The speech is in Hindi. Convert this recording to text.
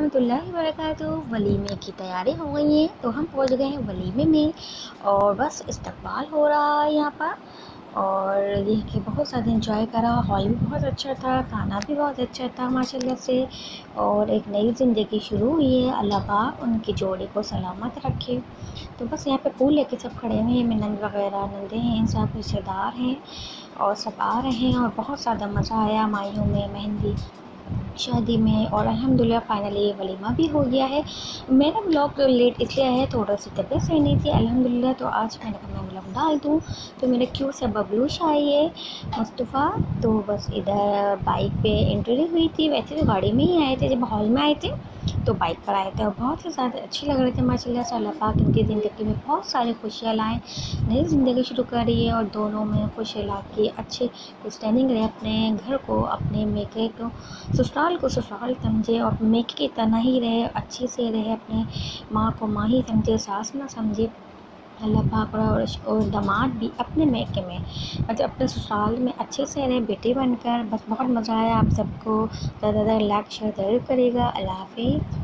रहमतुल्लाहि व बरकातुहू। वलीमे की तैयारी हो गई है तो हम पहुंच गए हैं वलीमे में और बस इस्तकबाल हो रहा है यहाँ पर। और ये कि बहुत ज़्यादा इंजॉय करा, हॉल भी बहुत अच्छा था, खाना भी बहुत अच्छा था माशाल्लाह से। और एक नई ज़िंदगी शुरू हुई है, अल्लाह पाक उनकी जोड़ी को सलामत रखे। तो बस यहाँ पे फूल लेके सब खड़े हुए हैं, नंद वगैरह नंदे हैं, सब रिश्तेदार हैं और सब आ रहे हैं और बहुत ज़्यादा मज़ा आया माइयों में, मेहंदी शादी में। और अल्हम्दुलिल्लाह फाइनली वलीमा भी हो गया है। मेरा व्लॉग लेट इसलिए है, थोड़ा सी तबीयत सही नहीं थी अल्हम्दुलिल्लाह, तो आज मैंने कहा मैं व्लॉग डाल दूँ। तो मेरे क्यूट से बबलूश आई है मुस्तफ़ा, तो बस इधर बाइक पे एंट्री हुई थी। वैसे तो गाड़ी में ही आए थे, जब हॉल में आए थे तो बाइक पर आए थे और बहुत ही ज़्यादा अच्छे लग रहे थे माशाल्लाह से। अल्लाह पाक इनकी ज़िंदगी में बहुत सारी खुशियाँ लाएँ, नई ज़िंदगी शुरू करिए और दोनों में खुशी ला के अच्छे स्टैंडिंग रहे, अपने घर को, अपने मेके को, ससुराल को ससुराल समझे और मेके की तरह ही रहे, अच्छे से रहे, अपने माँ को माँ ही समझे, सास ना समझे। अल्लाह पाक और दामाद भी अपने मेके में, मतलब अपने ससुराल में अच्छे से रहे बेटे बनकर। बस बहुत मज़ा आया। आप सबको ज़्यादा लाइक शेयर ज़रूर करिएगा। अल्लाह हाफ़िज़।